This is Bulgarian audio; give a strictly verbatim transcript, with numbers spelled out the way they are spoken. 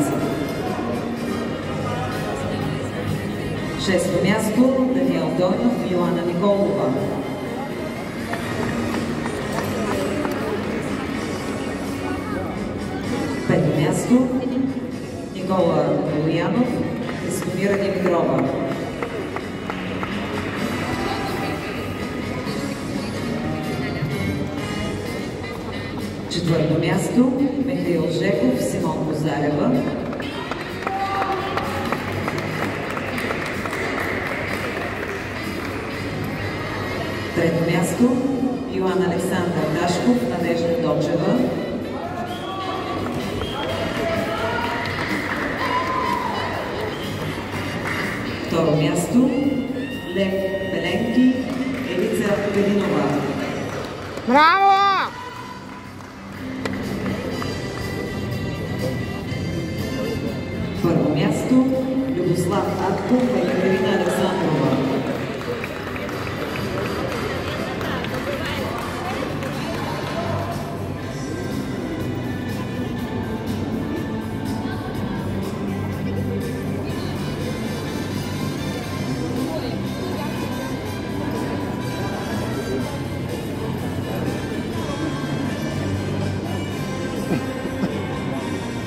Шесто място Даниел Дойнов и Йоана Николова. Пето място Никола Лоянов и Светомира Димитрова. Четвърто място Михаил Жеков, Симон Козарева. Трето място Йоан Александър Дашков, Надежда Дочева. Второ място Лев Беленки, Елица Велинова. Браво! Първо място Любослав Атков и Екатерина Александрова.